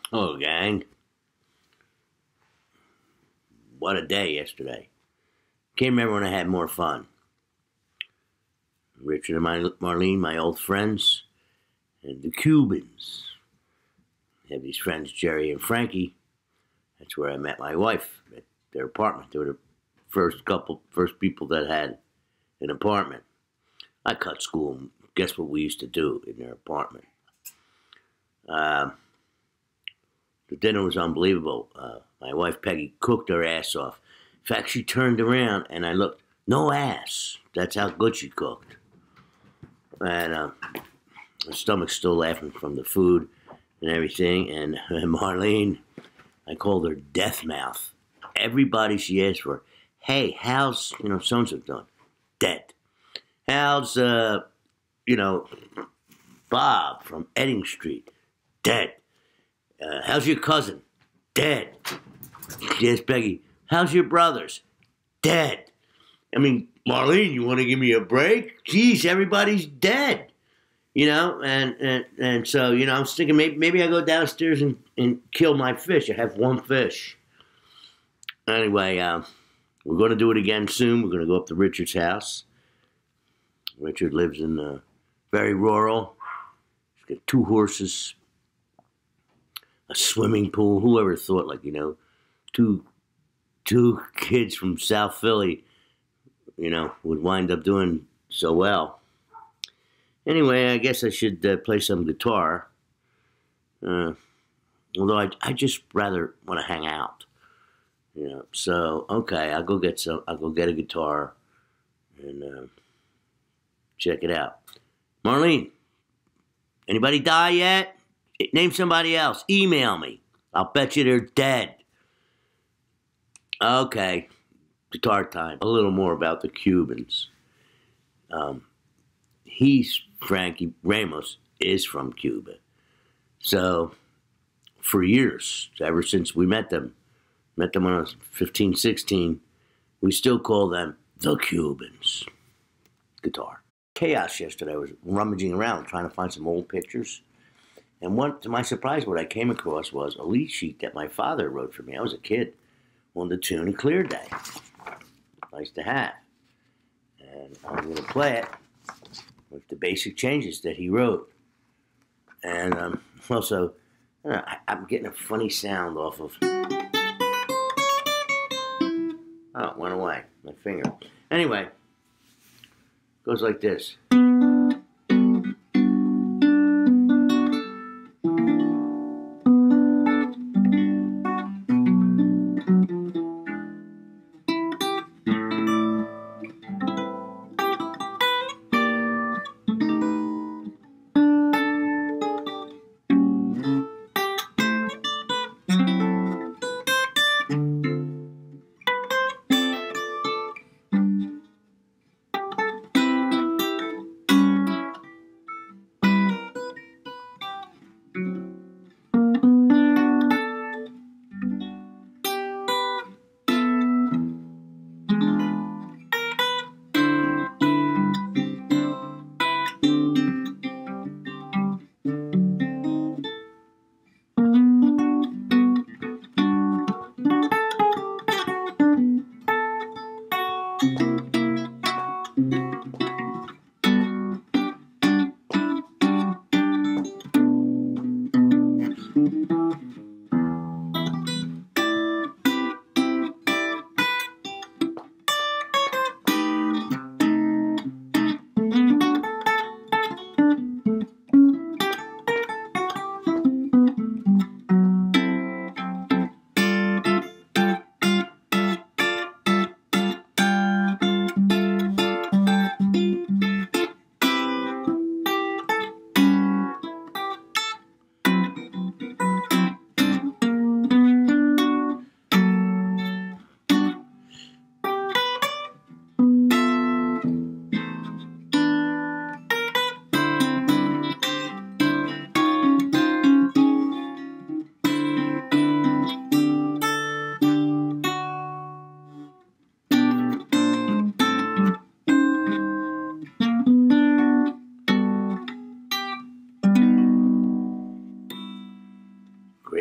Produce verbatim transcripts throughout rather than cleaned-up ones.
Oh, gang. What a day yesterday. Can't remember when I had more fun. Richard and my, Marlene, my old friends, and the Cubans. I have these friends, Jerry and Frankie. That's where I met my wife, at their apartment. They were the first couple, first people that had an apartment. I cut school. Guess what we used to do in their apartment? Uh, the dinner was unbelievable. Uh, my wife, Peggy, cooked her ass off. In fact, she turned around and I looked. No ass. That's how good she cooked. And uh, my stomach's still laughing from the food and everything. And, and Marlene, I called her Death Mouth. Everybody she asked for, hey, how's, you know, so-and-so doing? Dead. How's, uh, you know, Bob from Edding Street? Dead. Uh, how's your cousin? Dead. Yes, Peggy. How's your brothers? Dead. I mean, Marlene, you want to give me a break? Jeez, everybody's dead. You know, and and, and so, you know, I was thinking maybe, maybe I go downstairs and, and kill my fish. I have one fish. Anyway, uh, we're going to do it again soon. We're going to go up to Richard's house. Richard lives in uh, very rural. He's got two horses, a swimming pool. Whoever thought, like, you know, two two kids from South Philly, you know, would wind up doing so well. Anyway, I guess I should uh, play some guitar. Uh, although I, I just rather want to hang out, you know. So okay, I'll go get some. I'll go get a guitar and uh, check it out. Marlene, anybody die yet? Name somebody else. Email me. I'll bet you they're dead. Okay, guitar time. A little more about the Cubans. Um, he's, Frankie Ramos, is from Cuba. So, for years, ever since we met them, met them when I was fifteen, sixteen, we still call them the Cubans. Guitar. Chaos yesterday. I was rummaging around trying to find some old pictures. And what, to my surprise, what I came across was a lead sheet that my father wrote for me. I was a kid on the tune Clear Day. Nice to have. And I'm going to play it with the basic changes that he wrote. And um, also, I, I'm getting a funny sound off of... Oh, it went away. My finger. Anyway, goes like this.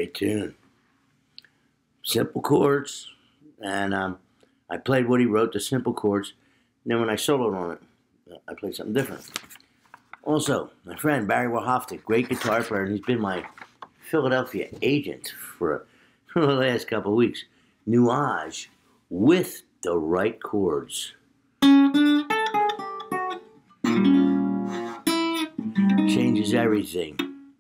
great tune. Simple chords, and um, I played what he wrote, the simple chords. And then when I soloed on it, I played something different. Also, my friend Barry Wachoftik, great guitar player, and he's been my Philadelphia agent for, for the last couple of weeks. Nuage with the right chords. Changes everything.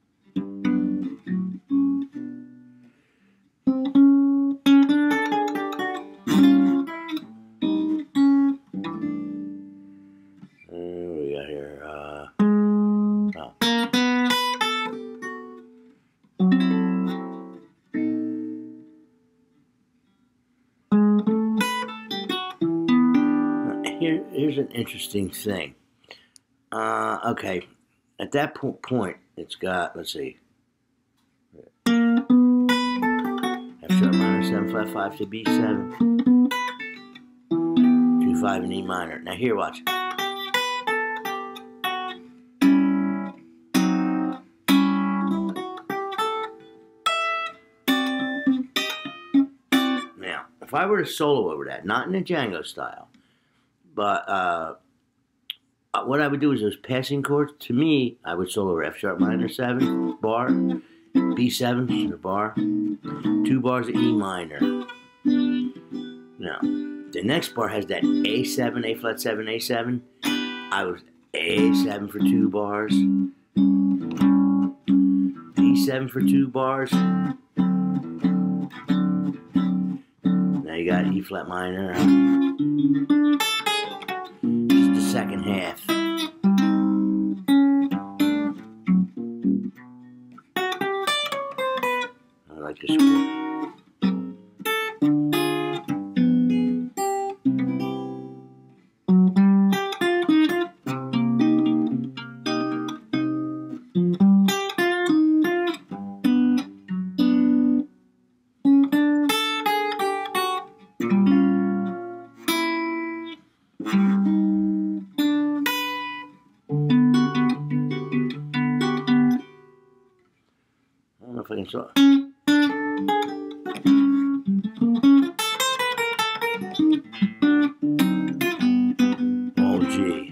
Here, here's an interesting thing. Uh, okay, at that po point, it's got, let's see, F sharp minor, seven flat five to B seven, two five and E minor. Now here, watch. Now, if I were to solo over that, not in a Django style, but uh, what I would do is those passing chords. To me, I would solo over F sharp minor seven bar, B seven bar, two bars of E minor. Now, the next bar has that A seven, A flat seven, A seven. I was A seven for two bars, B seven for two bars. Now you got E flat minor. Just the second half. I like this chord. I don't know if I can show it. Oh, gee.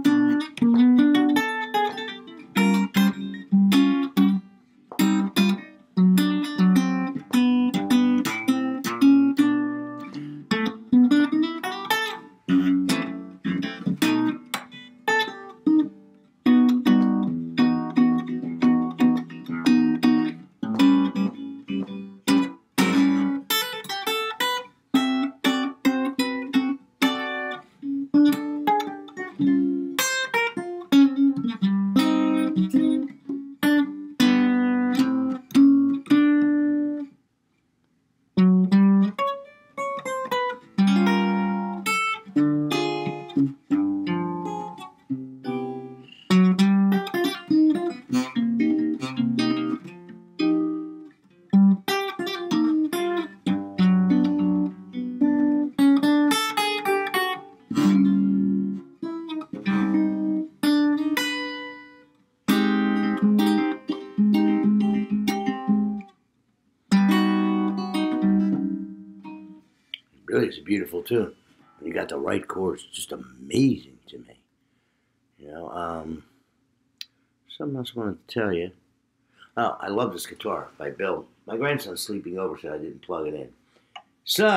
Really, it's a beautiful tune. You got the right chords. It's just amazing to me. You know, um, something else I wanted to tell you. Oh, I love this guitar by Bill. My grandson's sleeping over, so I didn't plug it in. So,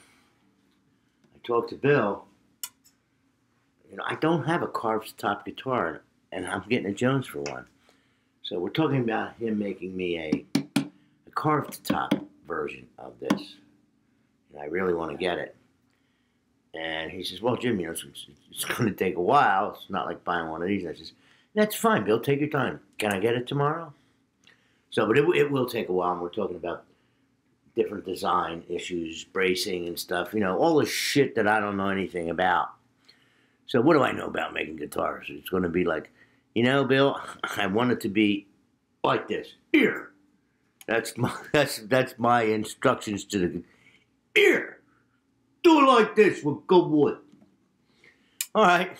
I talked to Bill. You know, I don't have a carved top guitar, and I'm getting a Jones for one. So we're talking about him making me a, a carved top version of this. And I really want to get it. And he says, well, Jim, you know, it's, it's going to take a while. It's not like buying one of these. And I says, that's fine, Bill. Take your time. Can I get it tomorrow? So, but it, it will take a while. And we're talking about different design issues, bracing and stuff. You know, all the shit that I don't know anything about. So what do I know about making guitars? It's going to be like, you know, Bill, I want it to be like this. Here. That's my, that's, that's my instructions to the... Here, do it like this with good wood. All right.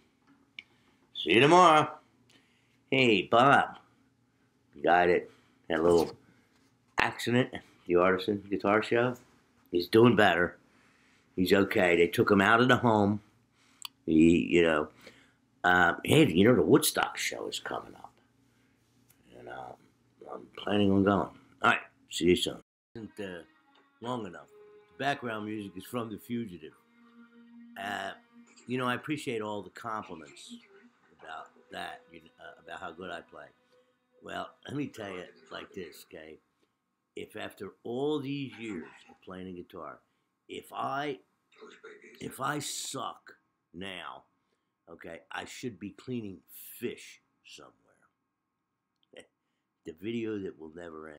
See you tomorrow. Hey, Bob. Got it. That little accident at the Artisan Guitar Show. He's doing better. He's okay. They took him out of the home. He, you know, um, hey, you know, the Woodstock show is coming up. And uh, I'm planning on going. All right, see you soon. Isn't uh, long enough. The background music is from The Fugitive. Uh, you know, I appreciate all the compliments about that, you know, uh, about how good I play. Well, let me tell you like this, okay? If after all these years of playing the guitar, if I if I suck now, okay, I should be cleaning fish somewhere. The video that will never end.